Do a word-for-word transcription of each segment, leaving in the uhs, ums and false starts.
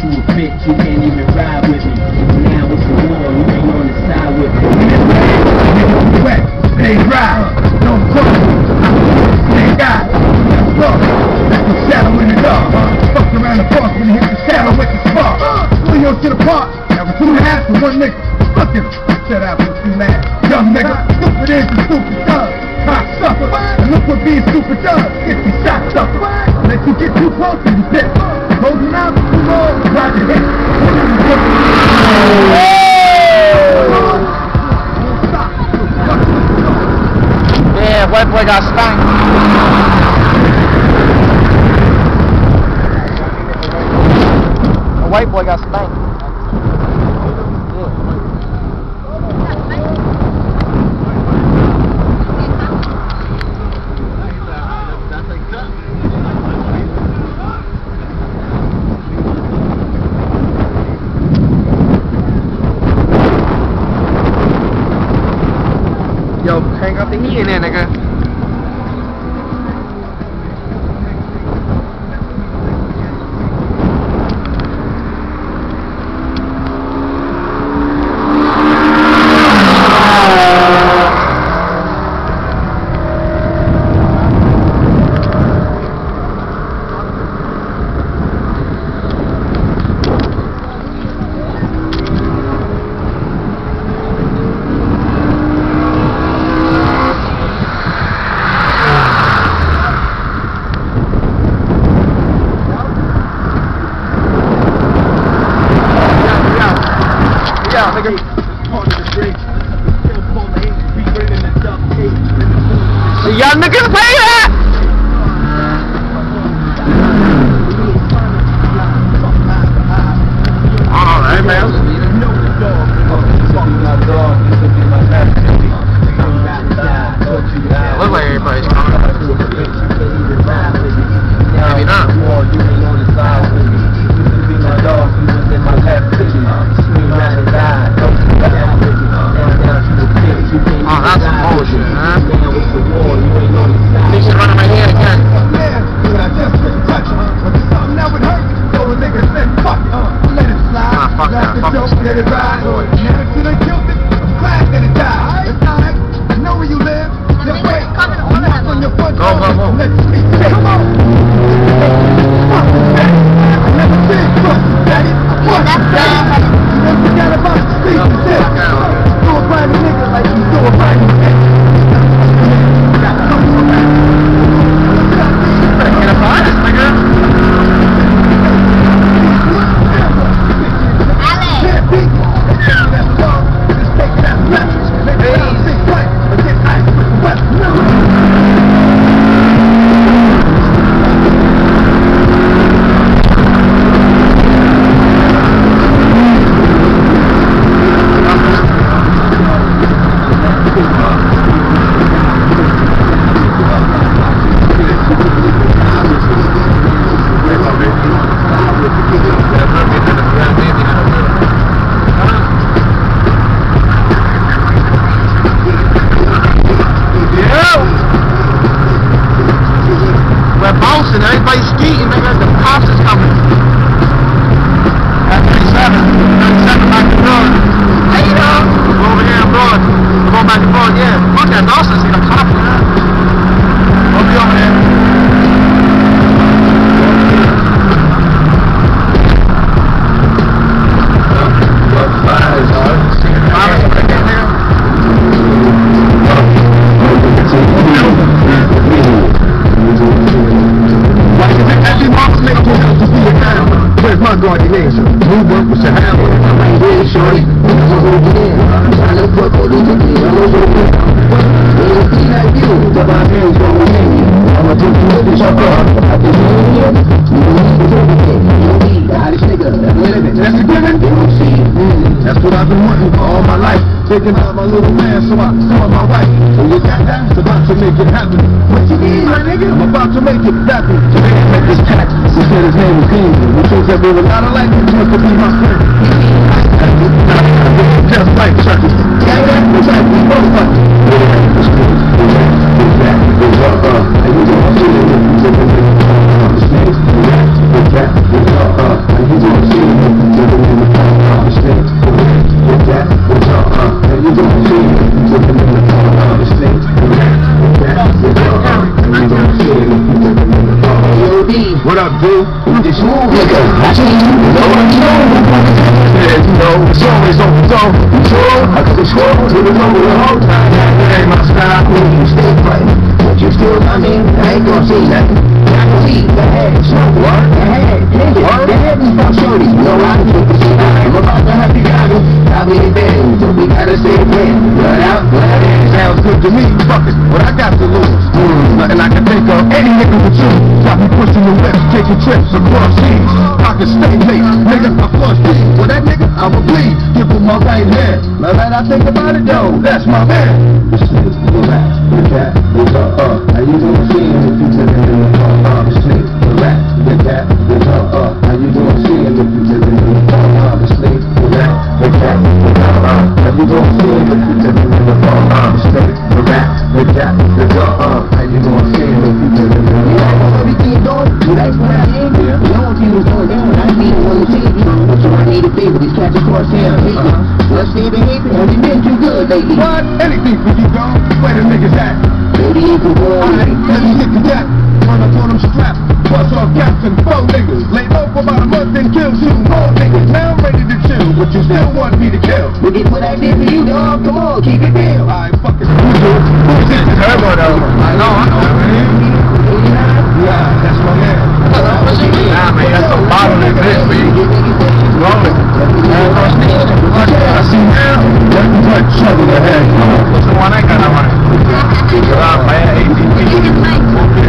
you a bitch, you can't even ride with me. Now it's a war, you ain't on the side with me. Niggas wet, they dry, don't cross me. They die, that's rough. That's the shadow in the dark. Fucked around the park when you hit the shadow with the spark. Pull you to the park, that was two and a half for one nigga. Look at him, shut out for two mad. Young nigga, stupid is and stupid does. Cock suffer, and look what being stupid does. Get me shot suffer. Let you get too close to the pit. Closing out, you roll, ride your hit. Yeah, white boy got spanked. A white boy got spanked. Yo, crank up the heat in there, nigga. Y'all niggas pay that! Alright, man. Look like everybody's coming. Maybe not. Oh, that's some bullshit, huh? He's running my head again. Ah, fuck that. Fuck this. Go, go, go. Come on. Everybody's skating, nigga. The cops is coming. At thirty-seven. thirty-seven back to Broad. Hey, you know. We're over here in Broad. We're going back to Broad, yeah. Fuck that Dawson, see the cops, man. We'll be over there. Where's my guardianation? We work with your hammer. I'm right here, shorty. I'm trying to put all these things in the world. We'll be like you. The my hands go with me. I'ma take you with the shopper. I can hear you. You need to take it. You need the hottest nigga. Wait a minute. That's a given? You don't see it. That's what I've been wanting for all my life. Taking out my little man so I can tell my wife. Oh, you got that? It's about to make it happen. What you need, my nigga? I'm about to make it happen. So they can make this cat. She said his name was Kingsley. Which means that we were not alike. He wants to be my friend. Just like Chucky. Yeah, yeah. It's like we both like it. It's cool. It's that. It's up, uh. And you don't see it. It's up, uh. It's that. It's up, uh. And you don't see it. you know, it's always on the zone. So, I took a score to the number the whole time. That ain't my style. You stay fighting, but you still, I mean, I ain't gonna say nothing. I can see the head, smoke, what? The head, nigga, the head is about shorty. You know, I can take the shit out. I'm about to have to got it. I'll be in bed, so we gotta stay in. Blood out, blood in. Sounds good to me. Fuck it, what I got to lose? Mm, nothing I can think of. Any nigga with you. Got me pushing the whip, taking trips across seas. I can stay late, nigga, I flush deep. Well, that nigga, I'ma bleed. Give him my right hand. Now that I think about it, though, that's my man. This is the rap, the cat, the uh, how you gonna see him if you take it in the uh, uh, the snake, the rat, the cat, the uh, uh, how you gonna see him if you take it in the uh, the snake, the rat, the cat, the uh, uh, how you gonna see him if you take it in the uh, uh, the snake, the rat, the cat, the uh, uh, how you gonna see him if you take it in the uh, uh, everything going, that's what I did. You know what you was going down, I didn't want to see you. So I need a favor, these cats across town, hate me. Let's stay behaving, have you been too good lately? What? Anything for you, dog. Where the niggas at? Baby, you can go on. Alright, let me hit the deck. Run up on them straps. Bust off caps and four niggas. Lay low for about a month and kill two more niggas. Now I'm ready to chill, but you still want me to kill. Look at what I did for you, dog. Come on, keep it real. Alright, fuck it. Who's this? Turbo, though. I know, I know, man. Yeah, that's my man. Nah, man, that's a bottle like this, man. Rolling. I see now. Let me put trouble ahead. What's the one I got on my uh, man, A T P.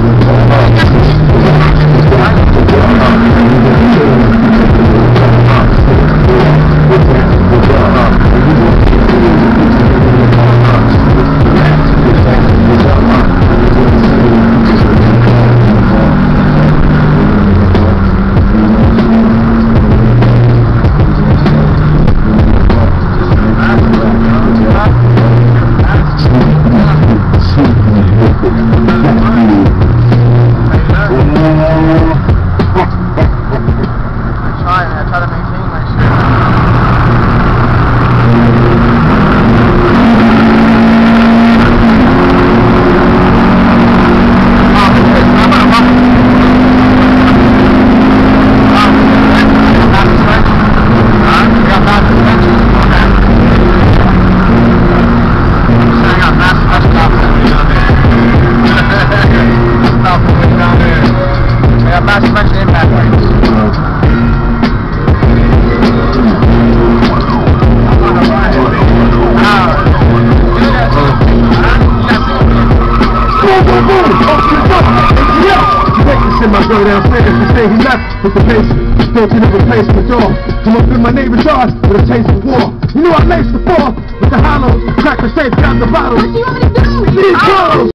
My brother downstairs to say he left with the basement. Don't you never place the door. Come up in my neighbor's yard with a taste of war. You know I laced the floor with the hollows. Crack the safe, got the bottles. What do you want me to do? These girls.